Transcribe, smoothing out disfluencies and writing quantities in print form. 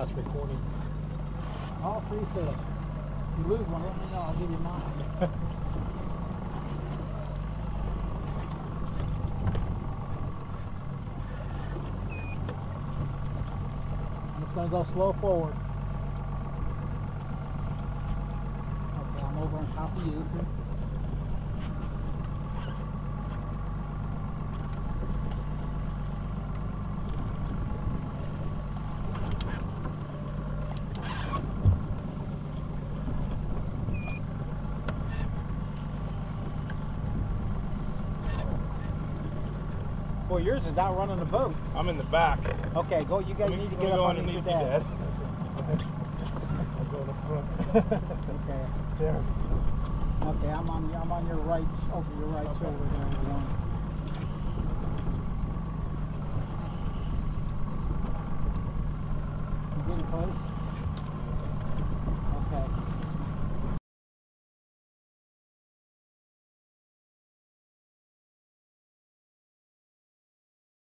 Now it's recording. All three fish. If you lose one, let me know. I'll give you mine. I'm just going to go slow forward. Okay, I'm over on top of you. Well, yours is out running the boat. I'm in the back. Okay, go. You guys need to get up underneath your dad. I'll go in the front. Okay. There. Okay, I'm on your right, over your right shoulder there. You getting close? Okay.